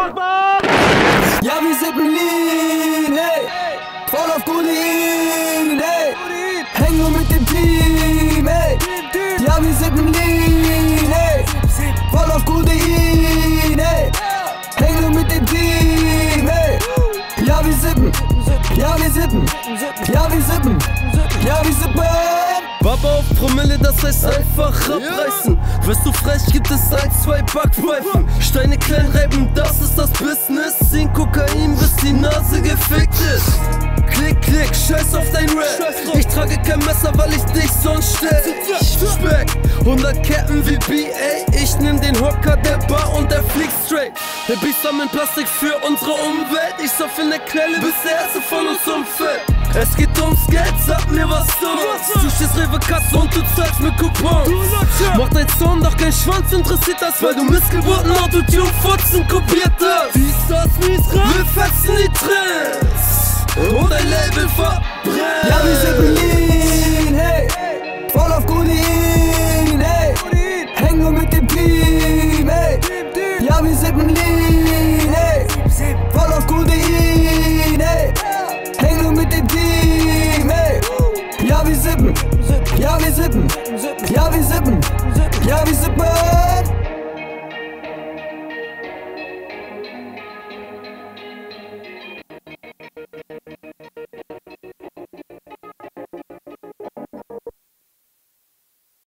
Ja, wir sippen Lean, hey, voll auf Kodein, hey, häng nur mit dem Team, hey. Ja, wir sippen Lean, hey, voll auf Kodein, hey, häng nur mit dem Team, hey. Ja, wir sippen, ja, wir sippen, ja, wir sippen, ja, wir sippen. Baba auf Promille, das heißt einfach abreißen. Wirst du frech, gibt es 1, 2 Backpfeifen. Steine klein reiben, das ist das Business. 10 Kokain, bis die Nase gefickt ist. Klick, klick, scheiß auf dein Rap. Ich trage kein Messer, weil ich dich sonst stell. Speck, 100 Ketten wie BA. Ich nehm den Hocker der Bar und der fliegt straight. Hippies sammeln Plastik für unsere Umwelt. Ich sauf in der Quelle, bis der erste von uns umfällt. Es geht ums Geld, sag mir was du. Du stehst Rewe-Kasse und du zahlst mit Coupons. Mach dein Zorn, doch kein Schwanz interessiert das, weil du Missgeburten Autotune-Fotzen kopiert hast. Wie ist das, wir fetzen die Trends und dein Label verbrennt. Ja, wir sippen Lean, hey, voll auf Kodein, hey, häng nur mit dem Team, hey. Ja, wir sippen Lean, hey, voll auf Kodein, hey, häng nur mit dem Team, hey. Ja, wir sippen, ja, wir sippen, ja, wir sippen, ja, wir sippen.